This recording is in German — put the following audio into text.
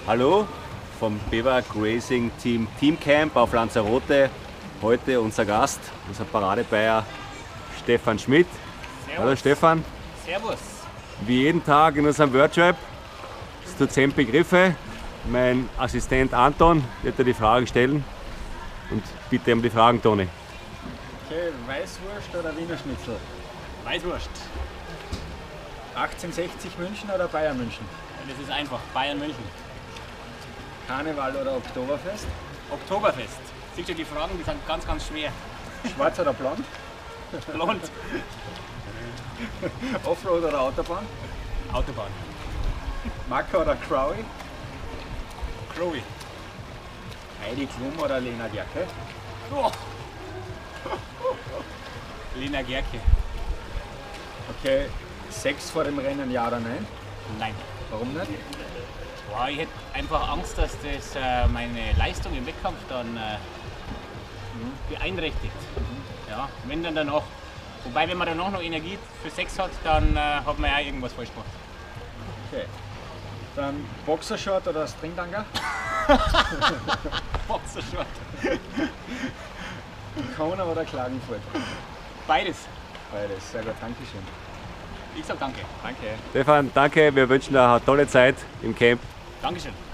Hallo vom Biwak Racing Team Teamcamp auf Lanzarote. Heute unser Gast, unser Paradebayer Stefan Schmidt. Servus. Hallo Stefan. Servus. Wie jeden Tag in unserem Workshop, es tut 10 Begriffe. Mein Assistent Anton wird dir die Fragen stellen und bitte um die Fragen, Toni. Okay, Weißwurst oder Wiener Schnitzel? Weißwurst. 1860 München oder Bayern München? Das ist einfach. Bayern München. Karneval oder Oktoberfest? Oktoberfest. Siehst du, die Fragen, die sind ganz, ganz schwer. Schwarz oder blond? Blond. Offroad oder Autobahn? Autobahn. Macca oder Crowy? Chloe. Heidi Klum oder Lena Gerke? Oh. Lena Gerke. Okay, Sex vor dem Rennen, ja oder nein? Nein. Warum nicht? Boah, ich hätte einfach Angst, dass das meine Leistung im Wettkampf dann beeinträchtigt. Ja, wenn dann danach. Wobei, wenn man danach noch Energie für Sex hat, dann hat man ja irgendwas falsch gemacht. Okay. Dann Boxershort oder Stringtanga? Boxershort. Kona oder Klagenfurt? Beides. Beides, sehr gut, Dankeschön. Ich sag danke. Danke. Stefan, danke, wir wünschen dir eine tolle Zeit im Camp. Dankeschön.